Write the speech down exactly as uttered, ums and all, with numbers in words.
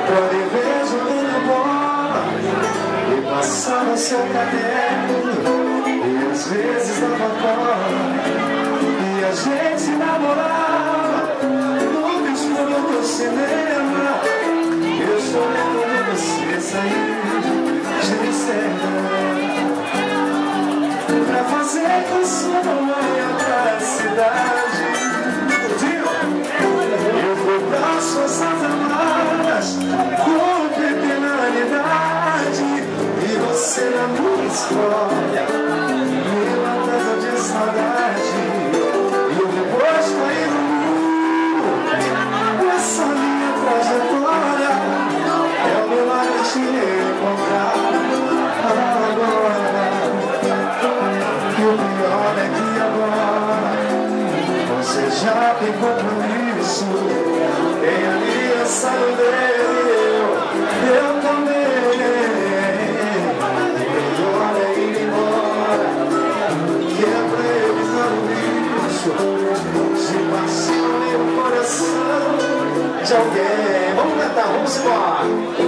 Pode ver jogando bola e passava seu caderno, e às vezes dava cola, e a gente namorava no escuro do cinema. Eu chorando quando você saiu de Amsterdã pra fazer com sua mãe pra cidade. Eu vou dar suas amadas com pequenalidade, e você na minha história me matando de saudade. E eu depois caí no muro, essa minha trajetória é o milagre de encontrar agora. E o pior é que agora você já tem compromisso, tem aliança no dele, eu, eu também. Melhor é ir embora, que é pra evitar o risco de passar no coração de alguém. Vamos cantar, vamos embora.